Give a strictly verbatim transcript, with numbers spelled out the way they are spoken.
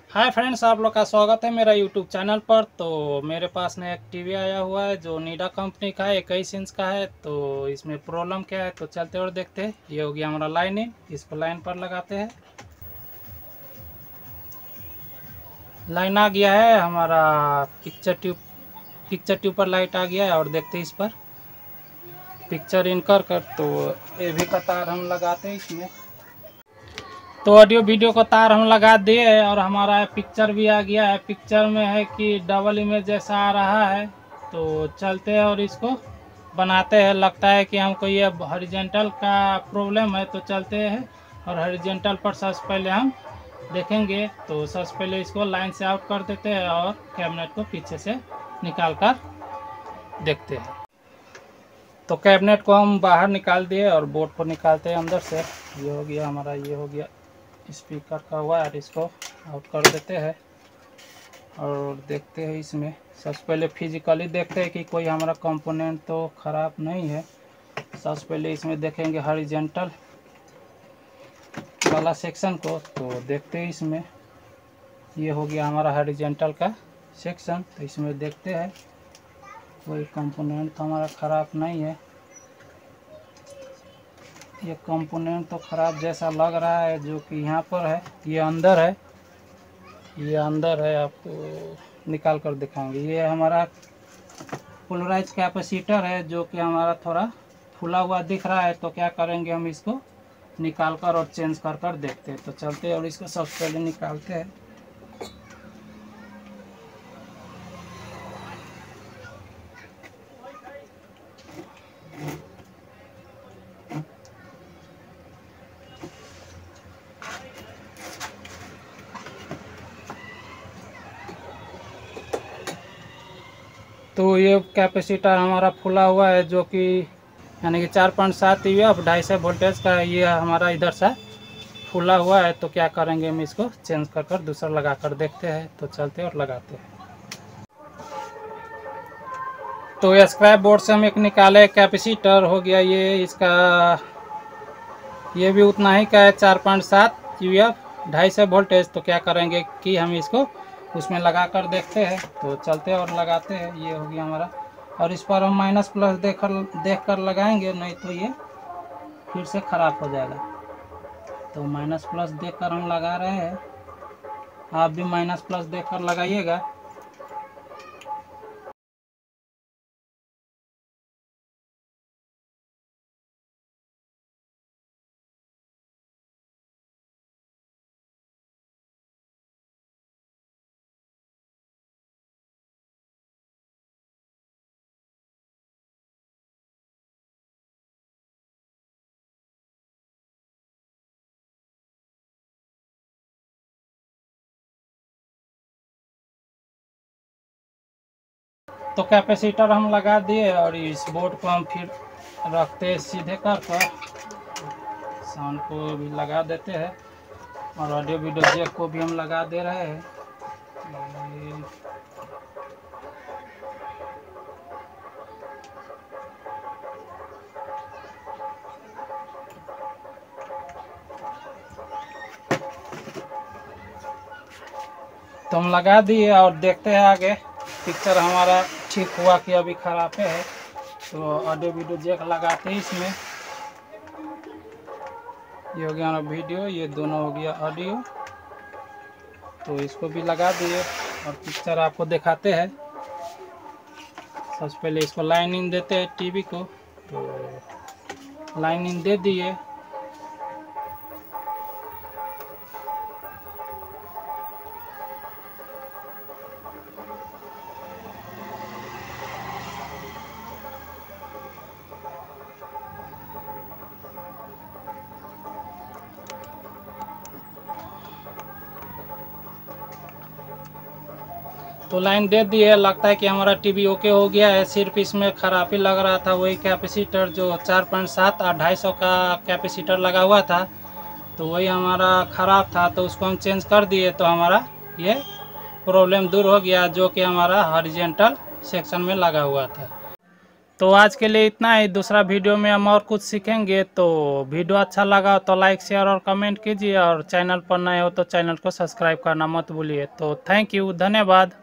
Hi friends, आप लोग का स्वागत है मेरा यूट्यूब चैनल पर। तो मेरे पास में एक टीवी आया हुआ है जो नीडा कंपनी का है, इक्कीस इंच का है। तो इसमें प्रॉब्लम क्या है तो चलते और देखते हैं। ये हो गया हमारा लाइन इन, इसको लाइन पर लगाते हैं। लाइन आ गया है हमारा, पिक्चर ट्यूब पिक्चर ट्यूब पर लाइट आ गया है। और देखते हैं इस पर पिक्चर इन कर कर तो ये भी का तार हम लगाते हैं इसमें। तो ऑडियो वीडियो का तार हम लगा दिए है और हमारा पिक्चर भी आ गया है। पिक्चर में है कि डबल इमेज जैसा आ रहा है। तो चलते हैं और इसको बनाते हैं। लगता है कि हमको ये हॉरिजॉन्टल का प्रॉब्लम है। तो चलते हैं और हॉरिजॉन्टल पर सबसे पहले हम देखेंगे। तो सबसे पहले इसको लाइन से आउट कर देते हैं और कैबिनेट को पीछे से निकाल कर देखते हैं। तो कैबिनेट को हम बाहर निकाल दिए और बोर्ड को निकालते हैं अंदर से। ये हो गया हमारा, ये हो गया स्पीकर का वायर, इसको आउट कर देते हैं और देखते हैं इसमें। सबसे पहले फिजिकली देखते हैं कि कोई हमारा कंपोनेंट तो ख़राब नहीं है। सबसे पहले इसमें देखेंगे हॉरिजॉन्टल वाला सेक्शन को। तो देखते हैं इसमें, ये हो गया हमारा हॉरिजॉन्टल का सेक्शन। तो इसमें देखते हैं कोई कंपोनेंट तो हमारा ख़राब नहीं है। ये कंपोनेंट तो ख़राब जैसा लग रहा है, जो कि यहाँ पर है, ये अंदर है, ये अंदर है। आपको निकाल कर दिखाएंगे। ये हमारा पोलराइज कैपेसिटर है जो कि हमारा थोड़ा फूला हुआ दिख रहा है। तो क्या करेंगे, हम इसको निकाल कर और चेंज कर कर देखते हैं। तो चलते हैं और इसको सबसे पहले निकालते हैं। तो ये कैपेसिटर हमारा फूला हुआ है जो कि यानी कि चार पॉइंट सात यू एफ ढाई सौ वोल्टेज का है। ये हमारा इधर से फूला हुआ है। तो क्या करेंगे, हम इसको चेंज कर कर दूसरा लगा कर देखते हैं। तो चलते और लगाते हैं। तो स्क्रैप बोर्ड से हम एक निकाले, कैपेसिटर हो गया ये, इसका ये भी उतना ही का है, चार पॉइंट सात यू एफ ढाई सौ वोल्टेज। तो क्या करेंगे कि हम इसको उसमें लगा कर देखते हैं। तो चलते और लगाते हैं। ये हो गया हमारा, और इस पर हम माइनस प्लस देख कर देख कर लगाएंगे, नहीं तो ये फिर से ख़राब हो जाएगा। तो माइनस प्लस देख कर हम लगा रहे हैं। आप भी माइनस प्लस देख कर लगाइएगा। तो कैपेसिटर हम लगा दिए और इस बोर्ड को हम फिर रखते हैं सीधे कर कर। साउंड को भी लगा देते हैं और ऑडियो वीडियो जैक को भी हम लगा दे रहे हैं। तो हम लगा दिए और देखते हैं आगे। पिक्चर हमारा ठीक हुआ कि अभी खराब है। तो ऑडियो वीडियो जैक लगाते हैं इसमें। ये हो गया हमारा वीडियो, ये दोनों हो गया ऑडियो। तो इसको भी लगा दिए और पिक्चर आपको दिखाते हैं। सबसे पहले इसको लाइन इन देते हैं टीवी को। तो लाइन इन दे दिए। तो लाइन दे दी है। लगता है कि हमारा टीवी ओके हो गया है। सिर्फ इसमें खराबी लग रहा था वही कैपेसिटर, जो चार पॉइंट सात और ढाई सौ का कैपेसिटर लगा हुआ था। तो वही हमारा ख़राब था। तो उसको हम चेंज कर दिए तो हमारा ये प्रॉब्लम दूर हो गया, जो कि हमारा हॉरिजॉन्टल सेक्शन में लगा हुआ था। तो आज के लिए इतना ही। दूसरा वीडियो में हम और कुछ सीखेंगे। तो वीडियो अच्छा लगा तो लाइक शेयर और कमेंट कीजिए, और चैनल पर नए हो तो चैनल को सब्सक्राइब करना मत भूलिए। तो थैंक यू, धन्यवाद।